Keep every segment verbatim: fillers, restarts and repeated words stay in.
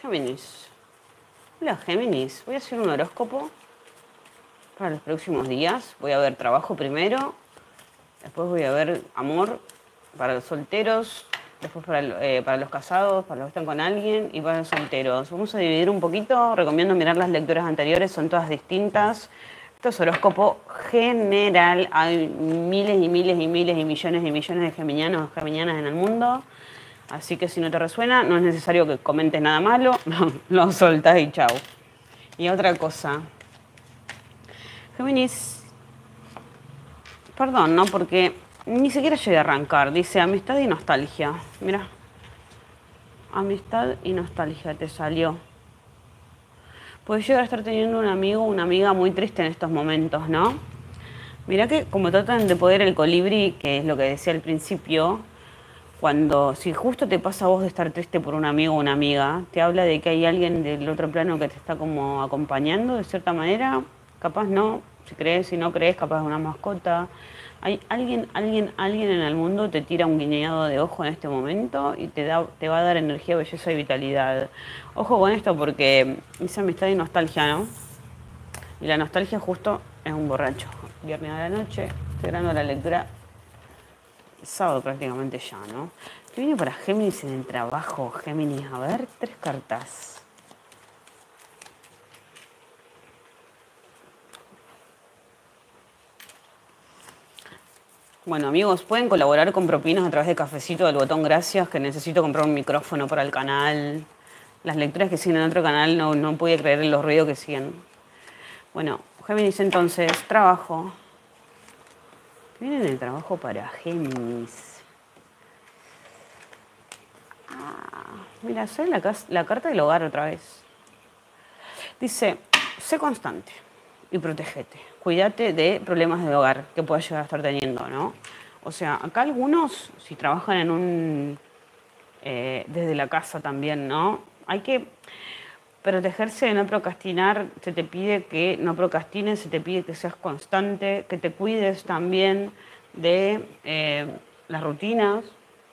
Géminis. Hola Géminis, voy a hacer un horóscopo para los próximos días. Voy a ver trabajo primero, después voy a ver amor para los solteros, después para, eh, para los casados, para los que están con alguien y para los solteros. Vamos a dividir un poquito, recomiendo mirar las lecturas anteriores, son todas distintas. Esto es horóscopo general, hay miles y miles y miles y millones y millones de geminianos y geminianas en el mundo. Así que si no te resuena, no es necesario que comentes nada malo, no, lo soltás y chau. Y otra cosa, Géminis, perdón, ¿no? Porque ni siquiera llegué a arrancar. Dice amistad y nostalgia. Mira, amistad y nostalgia te salió. Puedes llegar a estar teniendo un amigo o una amiga muy triste en estos momentos, ¿no? Mira que como tratan de poder el colibrí, que es lo que decía al principio, cuando, si justo te pasa a vos de estar triste por un amigo o una amiga, te habla de que hay alguien del otro plano que te está como acompañando de cierta manera, capaz no, si crees, si no crees, capaz de una mascota. Hay alguien, alguien, alguien en el mundo te tira un guiñado de ojo en este momento y te, da, te va a dar energía, belleza y vitalidad. Ojo con esto porque es amistad y nostalgia, ¿no? Y la nostalgia justo es un borracho. Viernes a la noche, estoy grabando la lectura sábado prácticamente ya, ¿no? ¿Qué viene para Géminis en el trabajo? Géminis, a ver, tres cartas. Bueno, amigos, pueden colaborar con propinas a través de Cafecito del botón gracias, que necesito comprar un micrófono para el canal. Las lecturas que siguen en otro canal no, no pude creer en los ruidos que siguen. Bueno, Géminis entonces, trabajo. ¿Qué viene en el trabajo para Géminis? Mira, soy la, la carta del hogar otra vez. Dice, sé constante y protégete. Cuídate de problemas de hogar que puedas llegar a estar teniendo, ¿no? O sea, acá algunos, si trabajan en un... Eh, desde la casa también, ¿no? Hay que protegerse de no procrastinar. Se te pide que no procrastines, se te pide que seas constante, que te cuides también de eh, las rutinas.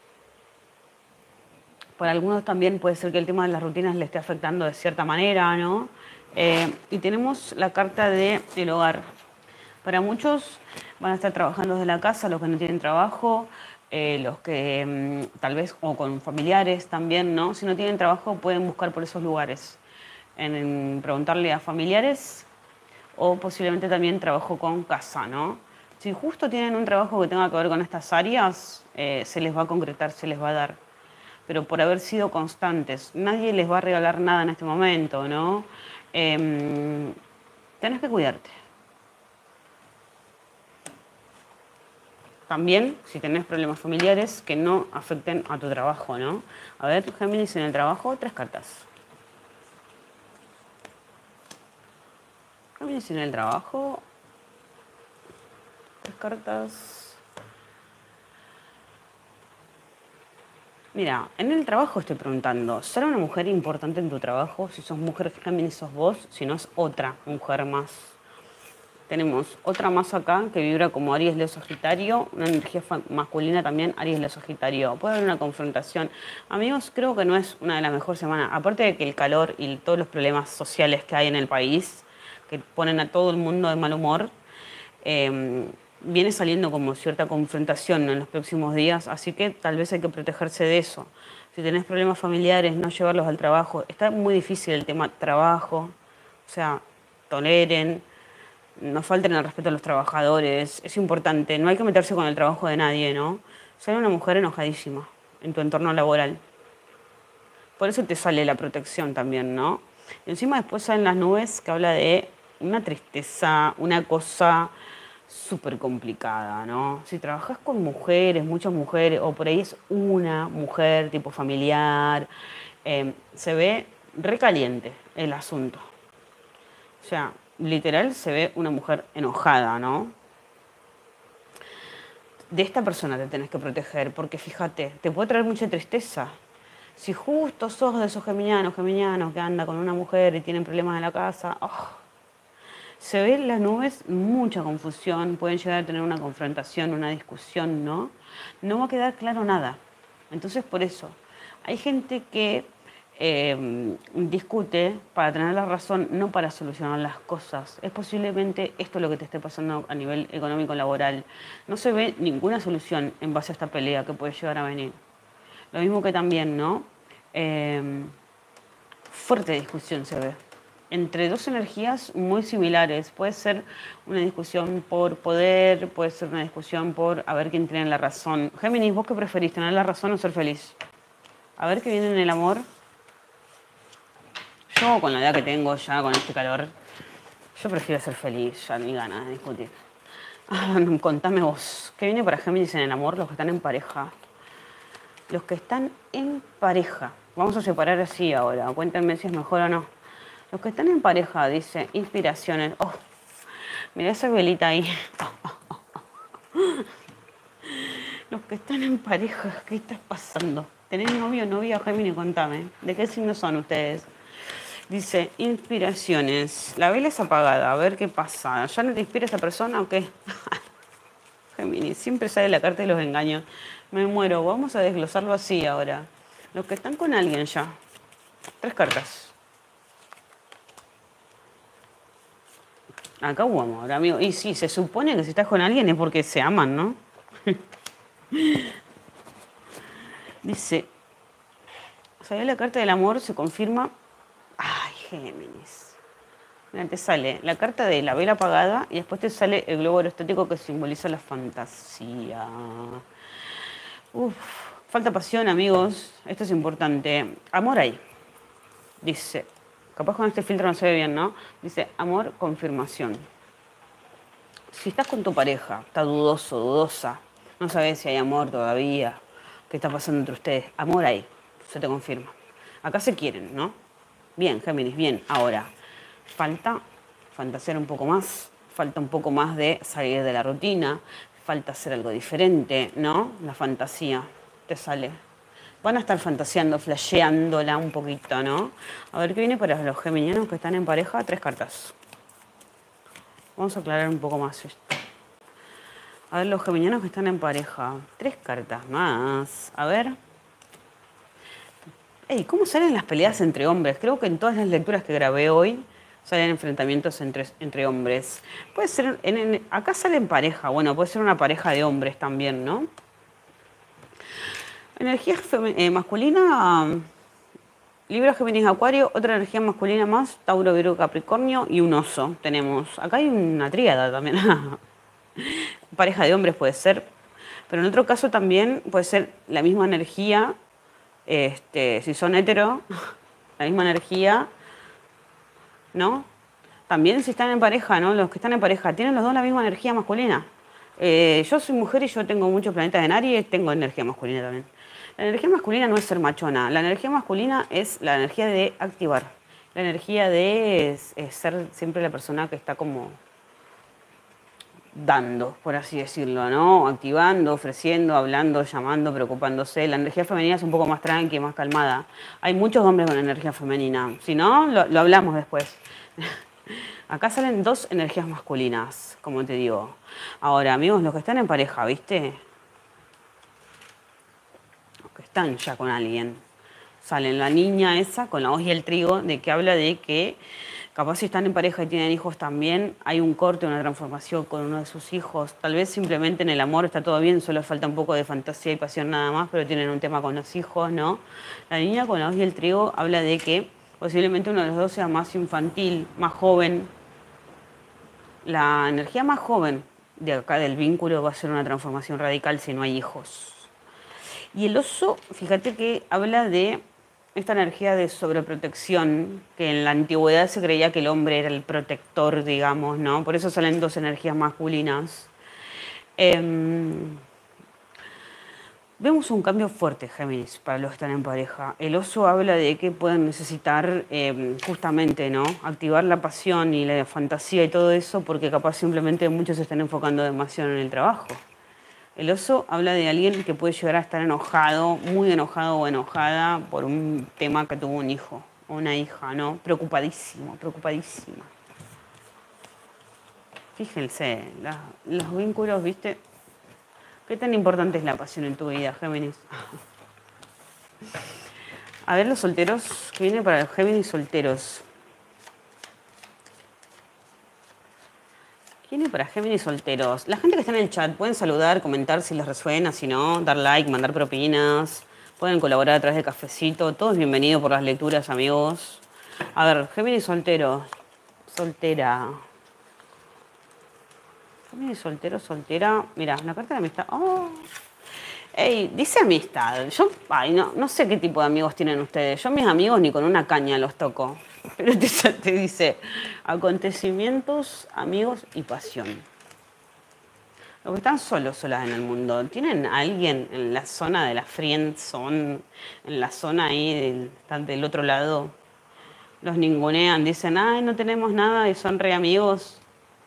Para algunos también puede ser que el tema de las rutinas le esté afectando de cierta manera, ¿no? Eh, y tenemos la carta del hogar. Para muchos van a estar trabajando desde la casa, los que no tienen trabajo, eh, los que mmm, tal vez, o con familiares también, ¿no? Si no tienen trabajo pueden buscar por esos lugares, en, en preguntarle a familiares o posiblemente también trabajo con casa, ¿no? Si justo tienen un trabajo que tenga que ver con estas áreas, eh, se les va a concretar, se les va a dar. Pero por haber sido constantes. Nadie les va a regalar nada en este momento, ¿no? Eh, tenés que cuidarte. También, si tenés problemas familiares, que no afecten a tu trabajo, ¿no? A ver, Géminis, en el trabajo, tres cartas. Géminis, en el trabajo, tres cartas. Mira, en el trabajo estoy preguntando, ¿será una mujer importante en tu trabajo? Si sos mujer, Géminis, sos vos, si no es otra mujer más. Tenemos otra más acá que vibra como Aries, Leo, Sagitario, una energía masculina también, Aries, Leo, Sagitario. Puede haber una confrontación. Amigos, creo que no es una de las mejores semanas. Aparte de que el calor y todos los problemas sociales que hay en el país, que ponen a todo el mundo de mal humor, eh, viene saliendo como cierta confrontación en los próximos días, así que tal vez hay que protegerse de eso. Si tenés problemas familiares, no llevarlos al trabajo. Está muy difícil el tema trabajo, o sea, toleren, no falten al respeto a los trabajadores, es importante, no hay que meterse con el trabajo de nadie, ¿no? Sale una mujer enojadísima en tu entorno laboral. Por eso te sale la protección también, ¿no? Y encima después salen las nubes que habla de una tristeza, una cosa súper complicada, ¿no? Si trabajas con mujeres, muchas mujeres, o por ahí es una mujer tipo familiar, eh, se ve recaliente el asunto. O sea, literal se ve una mujer enojada, ¿no? De esta persona te tenés que proteger, porque fíjate, te puede traer mucha tristeza. Si justo sos de esos geminianos, geminianos que anda con una mujer y tienen problemas en la casa, oh, se ve en las nubes mucha confusión, pueden llegar a tener una confrontación, una discusión, ¿no? No va a quedar claro nada. Entonces, por eso, hay gente que eh, discute para tener la razón, no para solucionar las cosas. Es posiblemente esto lo que te esté pasando a nivel económico laboral. No se ve ninguna solución en base a esta pelea que puede llegar a venir. Lo mismo que también, ¿no? Eh, fuerte discusión se ve. Entre dos energías muy similares. Puede ser una discusión por poder, puede ser una discusión por a ver quién tiene la razón. Géminis, ¿vos qué preferís, tener la razón o ser feliz? A ver qué viene en el amor. Yo, con la edad que tengo ya, con este calor, yo prefiero ser feliz, ya ni ganas de discutir. Ah, contame vos, ¿qué viene para Géminis en el amor? Los que están en pareja. Los que están en pareja. Vamos a separar así ahora. Cuéntenme si es mejor o no. Los que están en pareja, dice, inspiraciones. Oh, mirá esa velita ahí. Los que están en pareja, ¿qué está pasando? ¿Tenés novio o novia, Géminis? Contame. ¿De qué signo son ustedes? Dice, inspiraciones. La vela es apagada, a ver qué pasa. ¿Ya no te inspira esa persona o qué? Géminis, siempre sale la carta de los engaños. Me muero, vamos a desglosarlo así ahora. Los que están con alguien ya. Tres cartas. Acá hubo amor, amigo. Y sí, se supone que si estás con alguien es porque se aman, ¿no? Dice, salió la carta del amor, se confirma. Ay, Géminis. Mira, te sale la carta de la vela apagada y después te sale el globo aerostático que simboliza la fantasía. Uf, falta pasión, amigos. Esto es importante. Amor hay. Dice, capaz con este filtro no se ve bien, ¿no? Dice, amor, confirmación. Si estás con tu pareja, está dudoso, dudosa, no sabes si hay amor todavía, qué está pasando entre ustedes. Amor hay, se te confirma. Acá se quieren, ¿no? Bien, Géminis, bien. Ahora, falta fantasear un poco más, falta un poco más de salir de la rutina, falta hacer algo diferente, ¿no? La fantasía te sale. Van a estar fantaseando, flasheándola un poquito, ¿no? A ver qué viene para los geminianos que están en pareja. Tres cartas. Vamos a aclarar un poco más esto. A ver, los geminianos que están en pareja. Tres cartas más. A ver. Ey, ¿cómo salen las peleas entre hombres? Creo que en todas las lecturas que grabé hoy salen enfrentamientos entre, entre hombres. Puede ser, en, en, acá sale en pareja. Bueno, puede ser una pareja de hombres también, ¿no? Energía eh, masculina, Libra, Géminis, Acuario. Otra energía masculina más, Tauro, Virgo, Capricornio y un oso tenemos. Acá hay una tríada también. Pareja de hombres puede ser. Pero en otro caso también puede ser la misma energía. Este, si son hetero, la misma energía, ¿no? También si están en pareja, ¿no? Los que están en pareja, tienen los dos la misma energía masculina. Eh, yo soy mujer y yo tengo muchos planetas en Aries, tengo energía masculina también. La energía masculina no es ser machona, la energía masculina es la energía de activar. La energía de es, es ser siempre la persona que está como dando, por así decirlo, ¿no? Activando, ofreciendo, hablando, llamando, preocupándose. La energía femenina es un poco más tranqui, más calmada. Hay muchos hombres con energía femenina. Si no, lo, lo hablamos después. Acá salen dos energías masculinas, como te digo. Ahora, amigos, los que están en pareja, ¿viste? Los que están ya con alguien. Salen la niña esa con la hoz y el trigo, de que habla de que capaz si están en pareja y tienen hijos también, hay un corte, una transformación con uno de sus hijos. Tal vez simplemente en el amor está todo bien, solo falta un poco de fantasía y pasión nada más, pero tienen un tema con los hijos, ¿no? La niña con la hoz y el trigo habla de que posiblemente uno de los dos sea más infantil, más joven. La energía más joven de acá del vínculo va a ser una transformación radical si no hay hijos. Y el oso, fíjate que habla de esta energía de sobreprotección, que en la antigüedad se creía que el hombre era el protector, digamos, ¿no? Por eso salen dos energías masculinas. Eh, vemos un cambio fuerte, Géminis, para los que están en pareja. El oso habla de que pueden necesitar eh, justamente, ¿no? Activar la pasión y la fantasía y todo eso, porque capaz simplemente muchos se están enfocando demasiado en el trabajo. El oso habla de alguien que puede llegar a estar enojado, muy enojado o enojada por un tema que tuvo un hijo o una hija, ¿no? Preocupadísimo, preocupadísima. Fíjense, la, los vínculos, ¿viste? ¿Qué tan importante es la pasión en tu vida, Géminis? A ver los solteros, ¿qué viene para los Géminis solteros? ¿Qué viene para Géminis solteros? La gente que está en el chat, pueden saludar, comentar si les resuena, si no, dar like, mandar propinas. Pueden colaborar a través de Cafecito. Todos bienvenidos por las lecturas, amigos. A ver, Géminis soltero. Soltera. Géminis soltero, soltera. Mira, una carta de amistad. Oh. Ey, dice amistad. Yo, ay, no, no sé qué tipo de amigos tienen ustedes. Yo mis amigos ni con una caña los toco. Pero te, te dice acontecimientos, amigos y pasión. Los que están solos, solas en el mundo, ¿tienen a alguien en la zona de la friend zone? En la zona ahí, del, están del otro lado. Los ningunean, dicen, ay, no tenemos nada y son re amigos.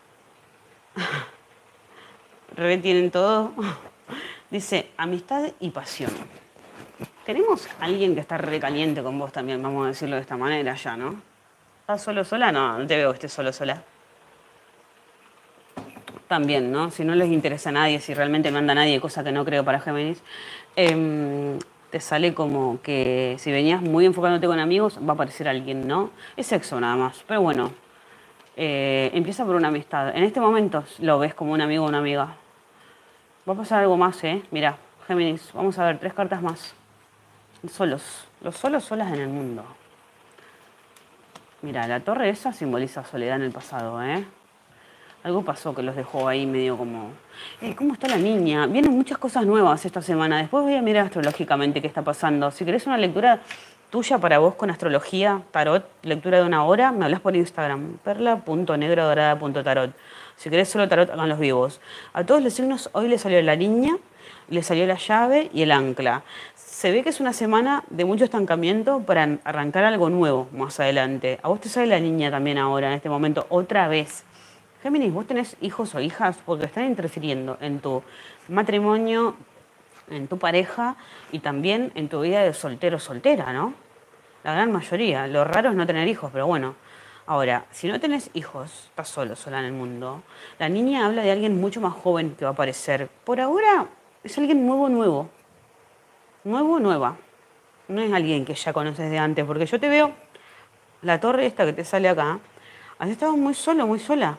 Re tienen todo. Dice, amistad y pasión. Tenemos a alguien que está re caliente con vos también, vamos a decirlo de esta manera ya, ¿no? ¿Estás solo sola? No, no te veo que estés solo sola. También, ¿no? Si no les interesa a nadie, si realmente no anda nadie, cosa que no creo para Géminis, eh, te sale como que si venías muy enfocándote con amigos, va a aparecer alguien, ¿no? Es sexo nada más, pero bueno, eh, empieza por una amistad. En este momento lo ves como un amigo o una amiga. Va a pasar algo más, ¿eh? Mira, Géminis, vamos a ver tres cartas más. Solos, los solos, solas en el mundo. Mira, la torre esa simboliza soledad en el pasado, ¿eh? Algo pasó que los dejó ahí medio como... Eh, ¿cómo está la niña? Vienen muchas cosas nuevas esta semana. Después voy a mirar astrológicamente qué está pasando. Si querés una lectura tuya para vos con astrología, tarot, lectura de una hora, me hablas por Instagram, perla punto negra dorada punto tarot. Si querés solo tarot, hagan los vivos. A todos los signos hoy les salió la niña, les salió la llave y el ancla. Se ve que es una semana de mucho estancamiento para arrancar algo nuevo más adelante. A vos te sale la niña también ahora, en este momento, otra vez. Géminis, ¿vos tenés hijos o hijas? Porque están interfiriendo en tu matrimonio, en tu pareja y también en tu vida de soltero o soltera, ¿no? La gran mayoría. Lo raro es no tener hijos, pero bueno. Ahora, si no tenés hijos, estás solo, sola en el mundo. La niña habla de alguien mucho más joven que va a aparecer. Por ahora es alguien nuevo, nuevo. Nuevo, nueva. No es alguien que ya conoces de antes, porque yo te veo, la torre esta que te sale acá, has estado muy solo, muy sola.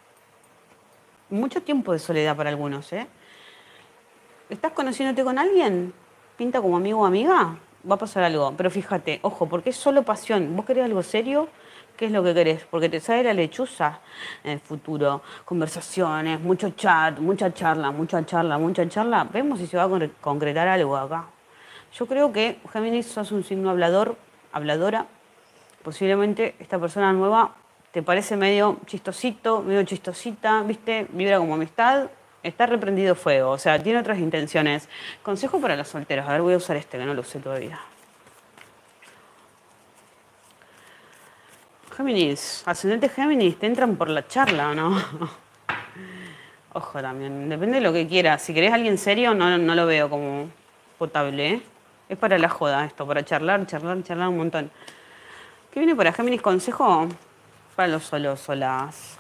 Mucho tiempo de soledad para algunos, ¿eh? ¿Estás conociéndote con alguien? ¿Pinta como amigo o amiga? Va a pasar algo. Pero fíjate, ojo, porque es solo pasión. ¿Vos querés algo serio? ¿Qué es lo que querés? Porque te sale la lechuza en el futuro. Conversaciones, mucho chat, mucha charla, mucha charla, mucha charla. Vemos si se va a concretar algo acá. Yo creo que Géminis sos un signo hablador, habladora. Posiblemente esta persona nueva te parece medio chistosito, medio chistosita, ¿viste? Vibra como amistad, está reprendido fuego, o sea, tiene otras intenciones. Consejo para los solteros, a ver, voy a usar este que no lo usé todavía. Géminis, ascendente Géminis, te entran por la charla, ¿o no? Ojo también, depende de lo que quieras. Si querés a alguien serio, no, no lo veo como potable, ¿eh? Es para la joda esto, para charlar, charlar, charlar un montón. ¿Qué viene para Géminis? Consejo para los solos, solas.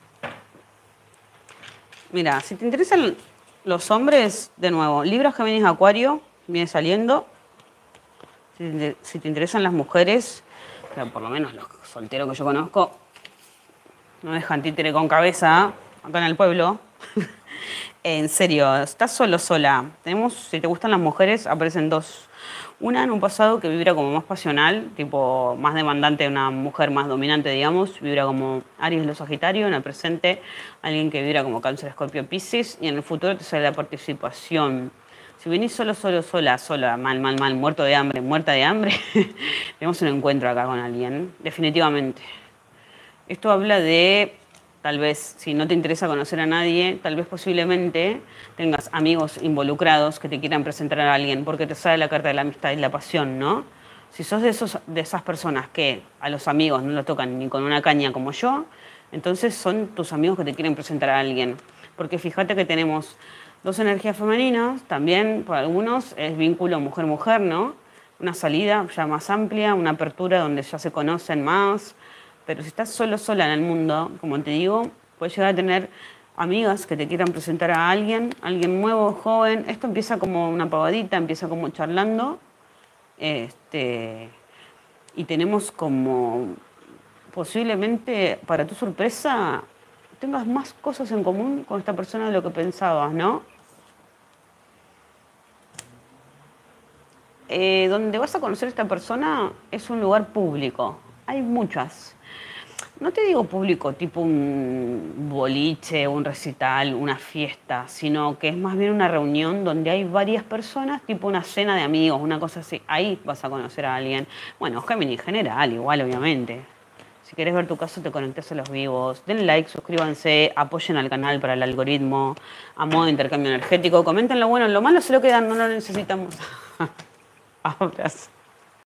Mira, si te interesan los hombres, de nuevo, Libra, Géminis, Acuario, viene saliendo. Si te, si te interesan las mujeres, pero por lo menos los solteros que yo conozco, no dejan títere con cabeza acá en el pueblo. En serio, estás solo, sola. Tenemos, si te gustan las mujeres, aparecen dos. Una en un pasado que vibra como más pasional, tipo más demandante, una mujer más dominante, digamos, vibra como Aries, lo Sagitario. En el presente, alguien que vibra como Cáncer, Escorpio, Piscis. Y en el futuro te sale la participación. Si venís solo, solo, sola, sola, mal, mal, mal, muerto de hambre, muerta de hambre, tenemos un encuentro acá con alguien, definitivamente. Esto habla de, tal vez, si no te interesa conocer a nadie, tal vez posiblemente tengas amigos involucrados que te quieran presentar a alguien, porque te sale la carta de la amistad y la pasión, ¿no? Si sos de, esos, de esas personas que a los amigos no lo tocan ni con una caña como yo, entonces son tus amigos que te quieren presentar a alguien. Porque fíjate que tenemos dos energías femeninas, también para algunos es vínculo mujer-mujer, ¿no? Una salida ya más amplia, una apertura donde ya se conocen más. Pero si estás solo, sola en el mundo, como te digo, puedes llegar a tener amigas que te quieran presentar a alguien, alguien nuevo, joven. Esto empieza como una pavadita, empieza como charlando. Este, y tenemos como, posiblemente, para tu sorpresa, tengas más cosas en común con esta persona de lo que pensabas, ¿no? Eh, donde vas a conocer a esta persona es un lugar público. Hay muchas. No te digo público, tipo un boliche, un recital, una fiesta, sino que es más bien una reunión donde hay varias personas, tipo una cena de amigos, una cosa así. Ahí vas a conocer a alguien. Bueno, Gemini en general, igual, obviamente. Si querés ver tu caso, te conectes a los vivos. Den like, suscríbanse, apoyen al canal para el algoritmo, a modo de intercambio energético. Comenten lo bueno, lo malo se lo quedan, no lo necesitamos. Abrazo.